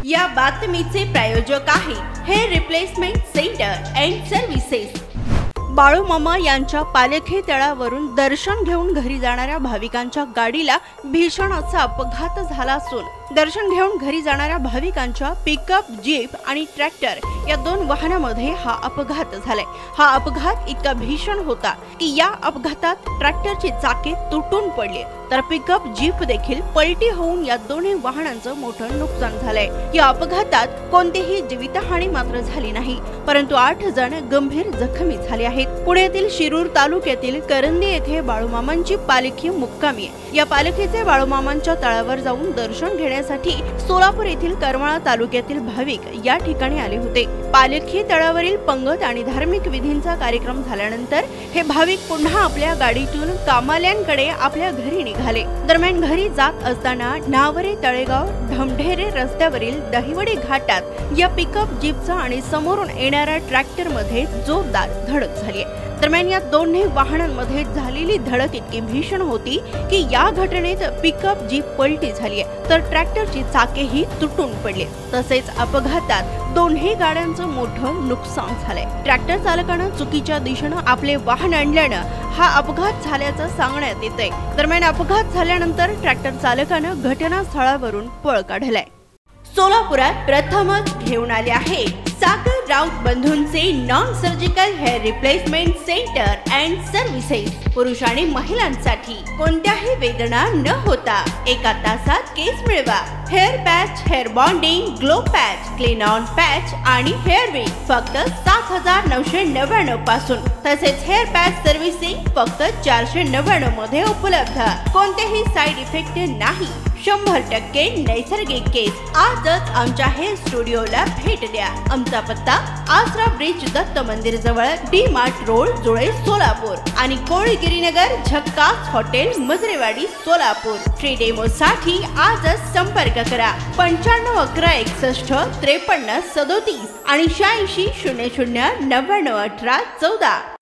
या बातमीचे प्रायोजक आहे hair replacement centre and services. Balumama यांच्या पालखी तळावरून दर्शन घेऊन घरी जाणाऱ्या भाविकांच्या गाडीला भीषण असा अपघात झाला असून दर्शन घेऊन घरी जाणाऱ्या भाविकांच्या पिकअप, जीप आणि ट्रॅक्टर या दोन वाहनांमध्ये हा अपघात झालाय। हा अपघात इतका भीषण होता की या अपघातात ट्रॅक्टरची चाके तुटून पडली तर पिकअप, जीप देखील पलटी होऊन या दोन्ही वाहनांचं मोठं नुकसान झालंय। या अपघातात कोणतीही जीवितहानी मात्र झाली नाही, परंतु 8 जण गंभीर जखमी झाले आहेत। पुण्यातील शिरूर तालुक्यातील करंदी येथे बाळूमामांची पालखी मुक्कामी आहे। या पालखीचे बाळूमामांच्या तळावर जाऊन दर्शन घेण्यासाठी सोलापूर येथील करमाळा तालुक्यातील भाविक या ठिकाणी आले होते। पालखी तळावरील पंगत आणि धार्मिक विधींचा कार्यक्रम झाल्यानंतर हे भाविक पुन्हा आपल्या गाडीतून कामाल्यांकडे आपल्या घरी निघाले। दरम्यान घरी जात असताना नावरे तळेगाव ढमढेरे रस्त्यावरील दहिवडी घाटात या पिकअप, जीपचा आणि समोरून येणाऱ्या ट्रॅक्टर मध्ये जोरदार धडक झाली। दरम्यान या दोन्ही वाहनांमध्ये झालेली धडक इतकी भीषण होती की या घटनेत पिकअप, जीप पलटी झाली तर ट्रॅक्टरची चाकेही तुटून पडली। तसेच अपघातात दोन्ही गाड्यांचं मोठं नुकसान झालंय। ट्रॅक्टर चालकानं चुकीच्या दिशेनं आपले वाहन आणल्यानं हा अपघात झाल्याचं सांगण्यात येतंय। दरम्यान अपघात झाल्यानंतर ट्रॅक्टर चालकानं घटनास्थळावरून पळ काढलाय। सोलापुरात प्रथमच घेऊन आले आहे सागर राऊत बंधूंचे non surgical hair replacement centre and services. पुरुष आणि महिलांसाठी कोणत्याही वेदना न होता 1 तासात केस मिळवा। Hair patch, hair bonding, glow patch, clean on patch आणि हेअर विग फक्त 7999 पासून। तसेच हेअर पॅच सर्व्हिसिंग फक्त 499 मध्ये उपलब्ध। कोणतेही साइड इफेक्ट नाही, 100% नैसर्गिक केस। आजच आमच्या हेअर स्टुडिओला भेट द्या। आमचा पत्ता आसरा ब्रिज, दत्त मंदिर जवळ, डी मार्ट रोड, जुळे, सोलापूर आणि कोळीगिरीनगर, झक्कास hotel, Majrewadi, Solapur. Free demo साठी आजच संपर्क करा 95 11 61 53 37 आणि 86 00 99 18 14।